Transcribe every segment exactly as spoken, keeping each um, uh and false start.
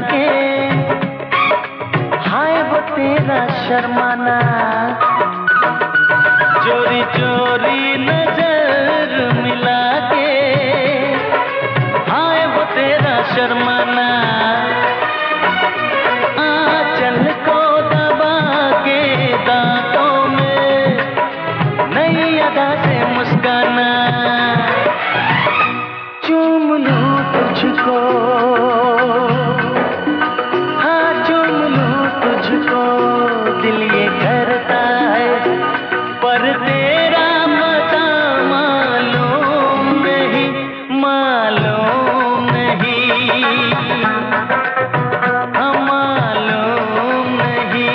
के, हाय वो तेरा शर्माना, चोरी चोरी नजर मिला के, हाय वो तेरा शर्माना, आंचल को दबा के दांतों में नई अदा से मुस्काना, चूम लूं तुझको, हाँ चूम लूं तुझको, दिल ये करता है पर तेरा मजा मालूम नहीं, मालूम नहीं, हाँ मालूम नहीं।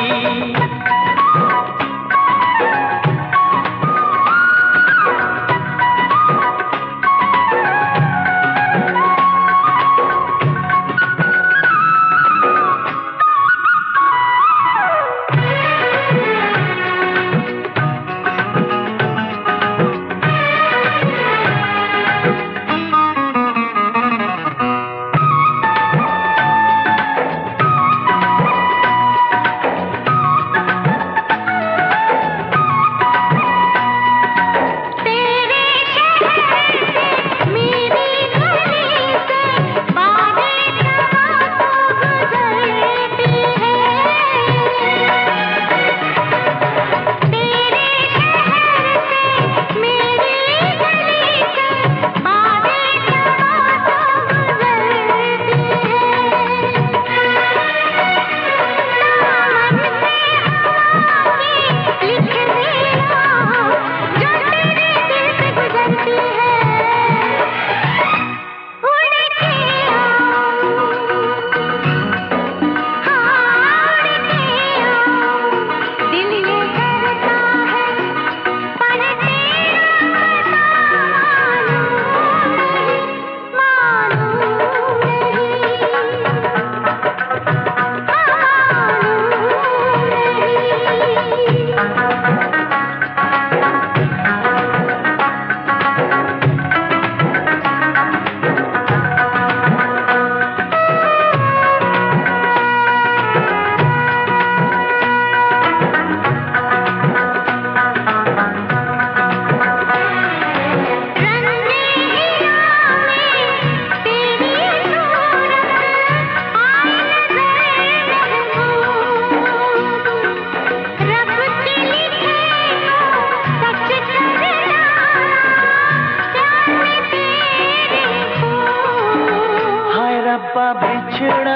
रब्बा बिछड़ा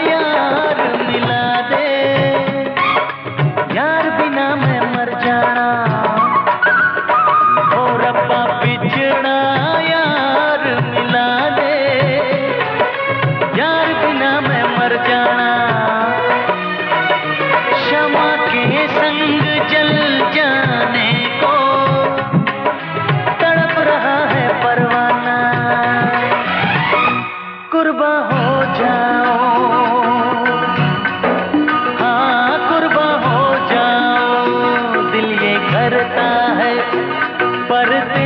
यार मिला दे, यार बिना मैं मर जाना, ओ रब्बा बिछड़ा यार मिला दे, यार बिना मैं मर जाना, शमा के संग जल जाने को तड़प रहा है परवाना, कुर्बा हो जाओ, हाँ कुर्बा हो जाओ, दिल ये करता है पर